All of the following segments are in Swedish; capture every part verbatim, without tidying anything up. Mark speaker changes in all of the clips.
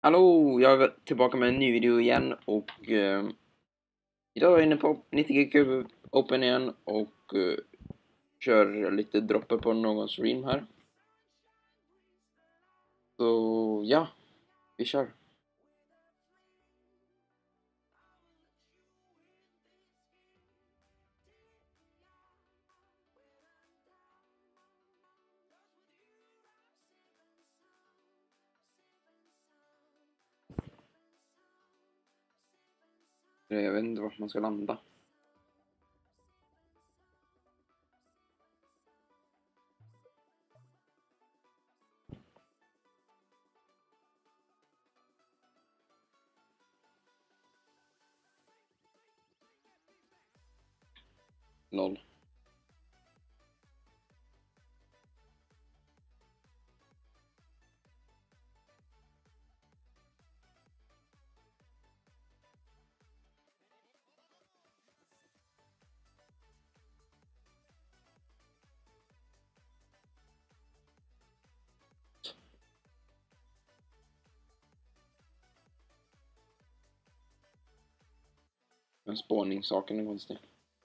Speaker 1: Hallå, jag är tillbaka med en ny video igen och eh, idag är jag inne på nittio gig Open igen och eh, kör lite droppar på någon stream här. Så ja, vi kör. Jag vet inte vart man ska landa. Noll. Men spårningssaken är konstig.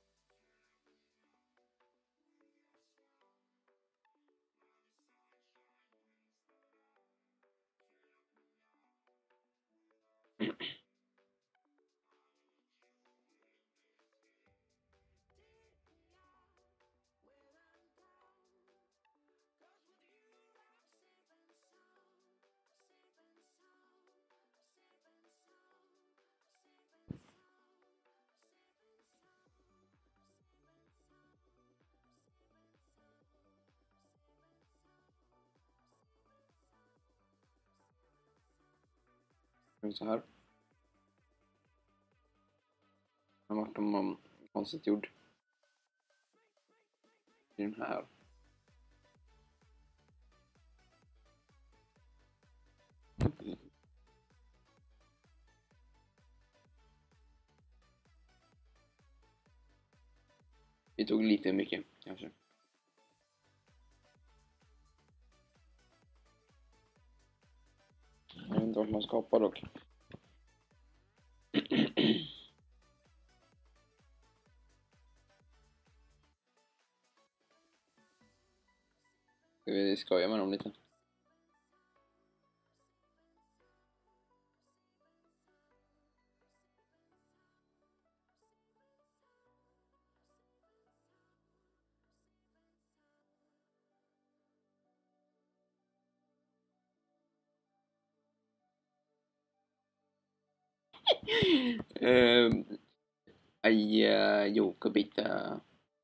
Speaker 1: Så här. Den vart de konstigt gjord. I den här. Vi tog lite mycket kanske. Jag vet inte vart man skapar dock. Ska vi skoja med dem lite? um, Aj, uh, Jokobita.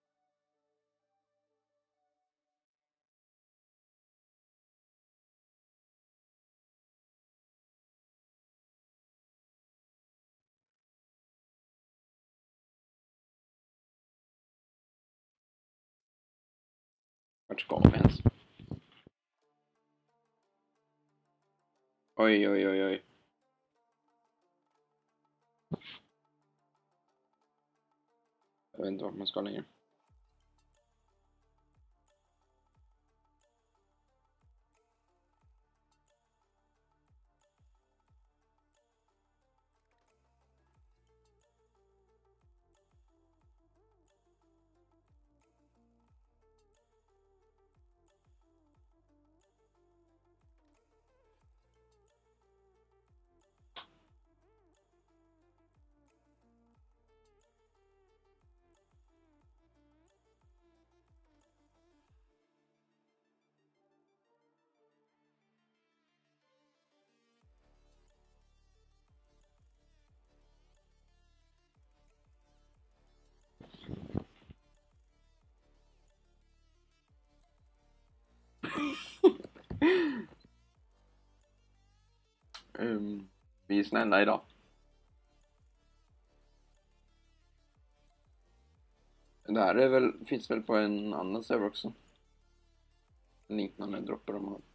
Speaker 1: Vart ska vi ens? Oj, oj, oj, oj. Jag vet inte vart man ska längre. um, vi är snälla idag. Det här är väl, finns väl på en annan server också. En liknande droppar de har.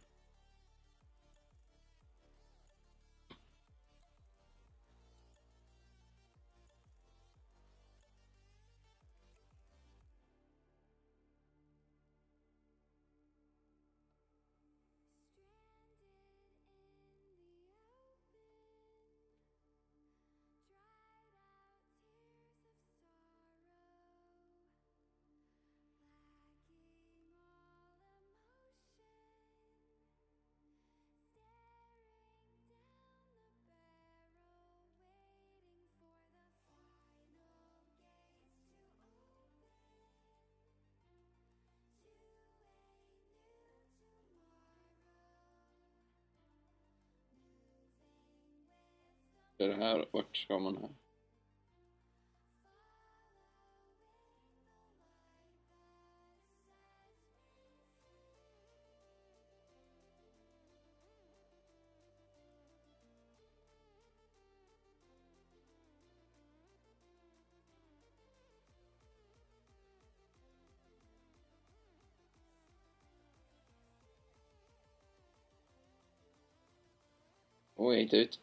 Speaker 1: Det här, vart ska man här? Oj, jag gick ut.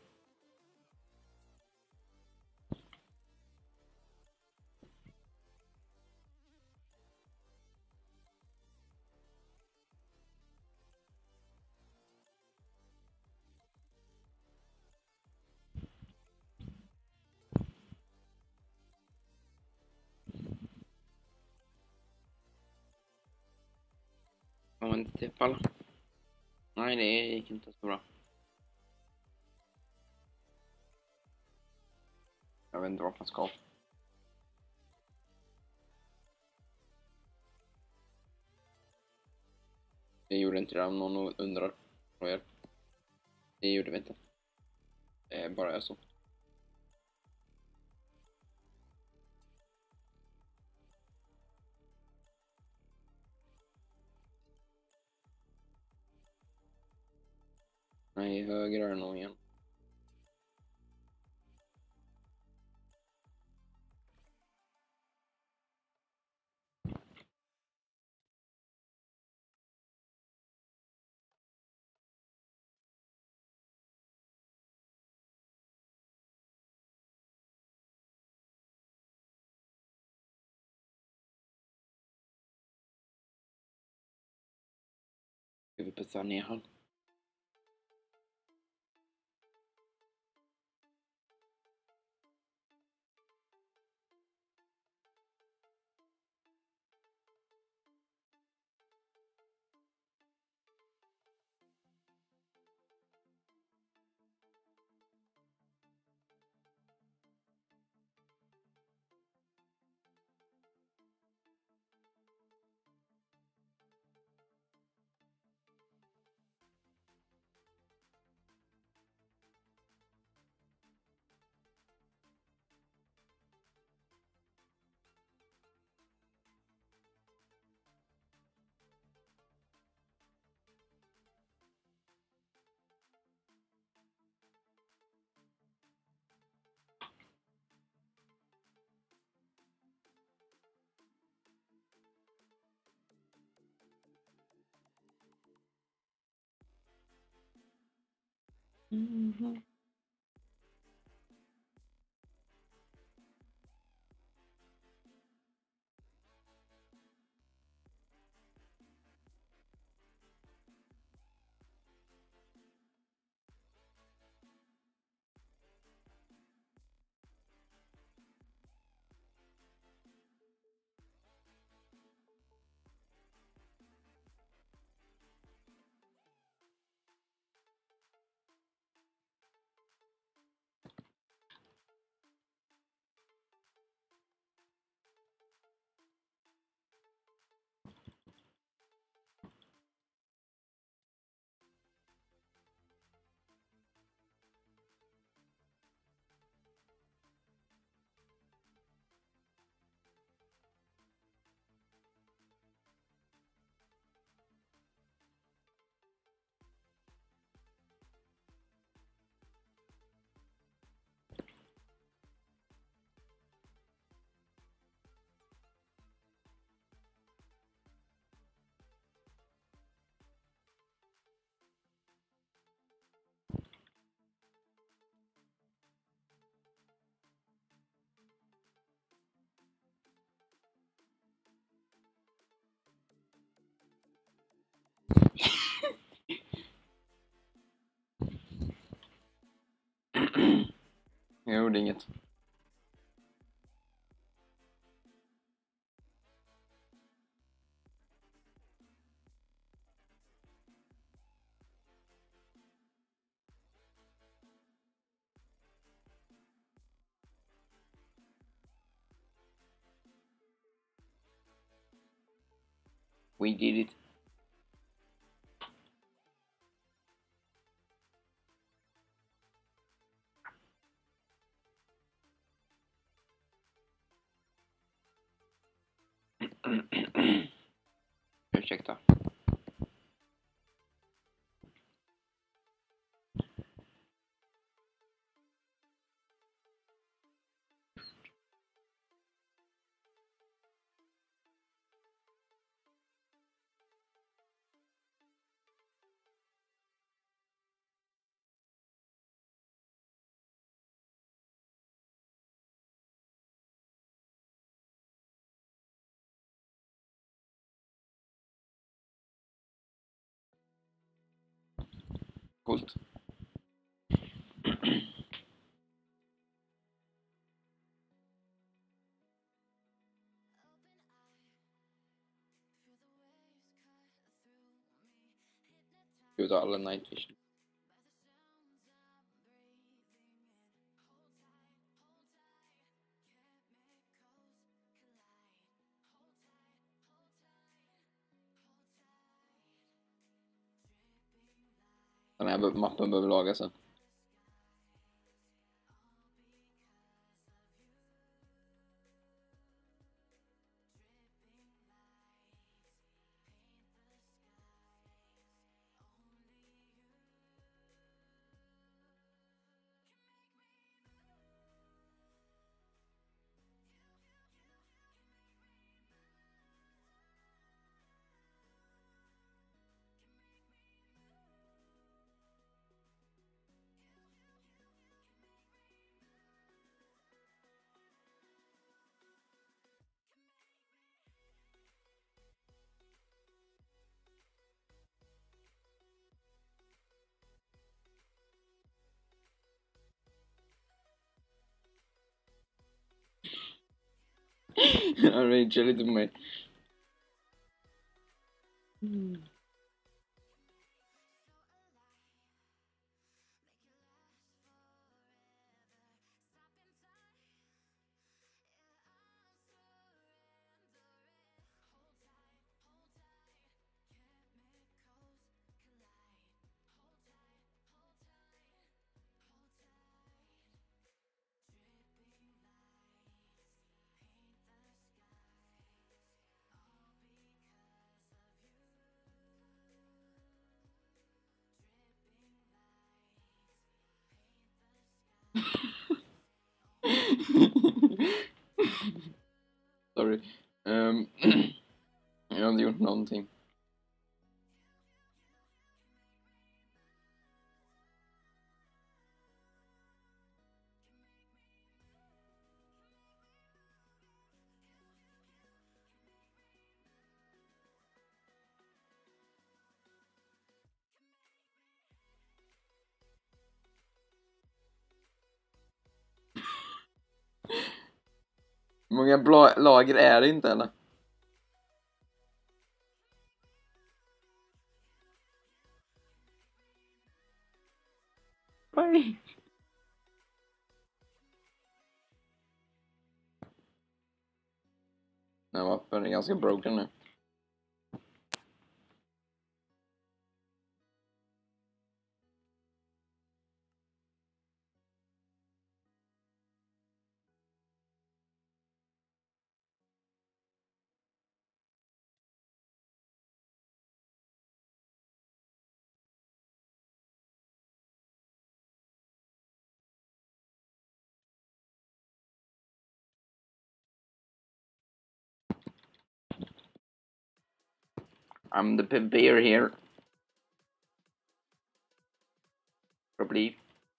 Speaker 1: Kom inte till fall. Nej, det gick inte så bra. Jag vet inte vart man ska. Det gjorde inte det om någon undrar. Det gjorde vi inte. Det är bara jag så. Nej, höger är det nog igen. Ska vi putsa ner han? Mm-hmm. Jag gjorde inget. We did it. ursäkta. Coolt. Ska vi ta alla night vision? Den här mappen behöver lagas sen. Han ragear lite på mig. Mm. Sorry. Um, jag har inte gjort någonting. Hur många bla- lager är det inte, eller? Nej. Den här mappen är ganska broken nu. I'm the bear here. Probably.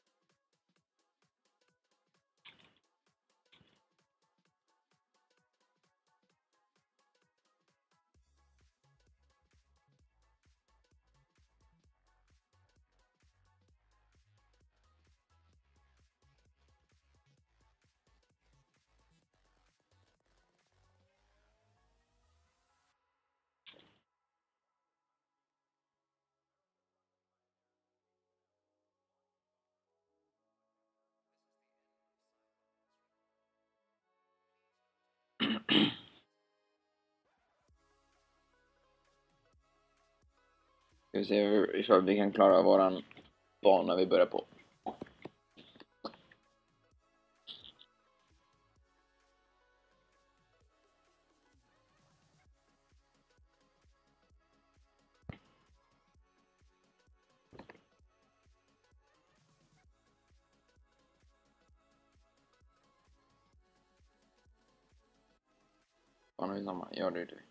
Speaker 1: Ska vi se ifall vi kan klara våran bana vi börjar på. Fan, är samma. Ja, det är det.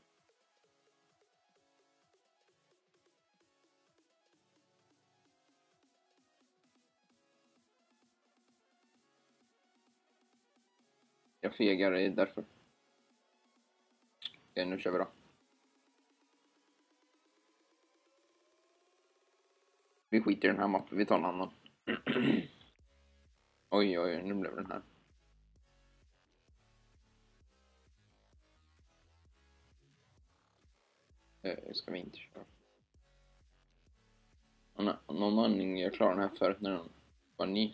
Speaker 1: Jag fegar, det är därför. Okej, nu kör vi då. Vi skiter i den här mappen, vi tar en annan. Oj, oj, nu blev den här. Eh, ska vi inte köra. Av någon anledning jag klarade den här förut när den var ny.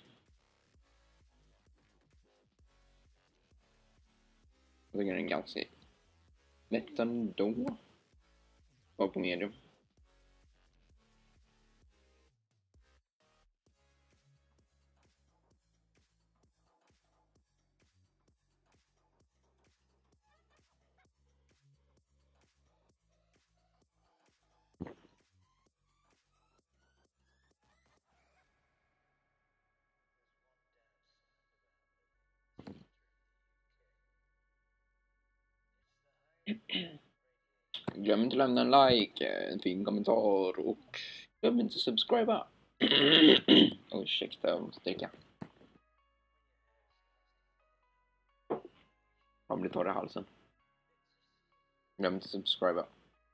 Speaker 1: Jag tycker den är ganska lätt ändå. Var på medium. Glöm inte att lämna en like, en fin kommentar och glöm inte att subscriba. Oh, ursäkta, jag måste dricka. Man blir torr i halsen. Glöm inte att subscriba.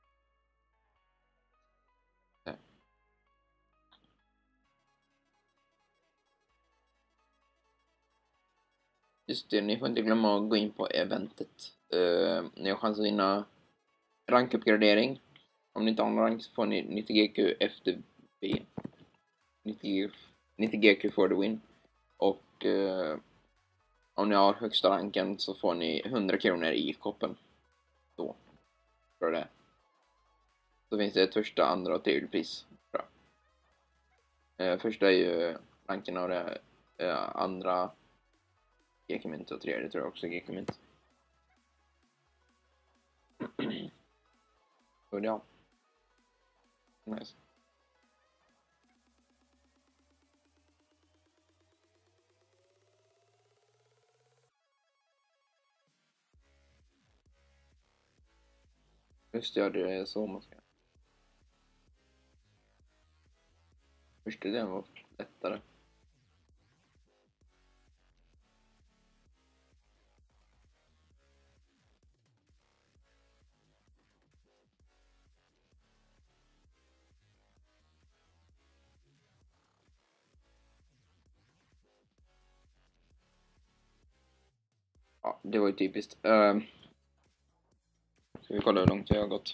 Speaker 1: Just det, ni får inte glömma att gå in på eventet. Uh, ni har chans att vinna rankuppgradering. Om ni inte har någon rank så får ni nittio G Q efter B. nittio G Q for the win. Och uh, om ni har högsta ranken så får ni hundra kronor i koppen. Då. För det. Så finns det ett första, andra och tredje pris. Bra. Uh, första är ju ranken av det. Uh, andra G Q-mynt och tredje tror jag också G Q-mynt. Så ja. Nice. Just det, det är så man ska. Första delen var lättare. Ja, det var ju typiskt. Uh, ska vi kolla hur långt jag har gått?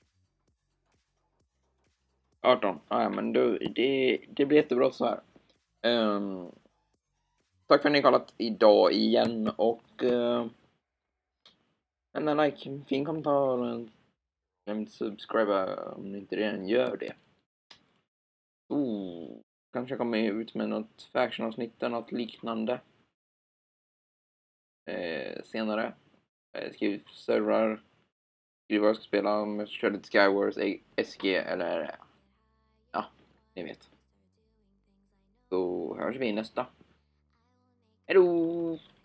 Speaker 1: arton. Ah, ja, men då, det, det blir jättebra så här. Um, tack för att ni har kollat idag igen och uh, en like, en fin kommentar. Glöm inte subscriba om ni inte redan gör det. Oh, kanske kommer ut med något faction-avsnitt eller något liknande. Eh, senare. Eh, skriv servrar. Skriv vad jag ska spela om jag kör lite Skywars, S G eller ja, ni vet. Så hörs vi i nästa. Hejdå!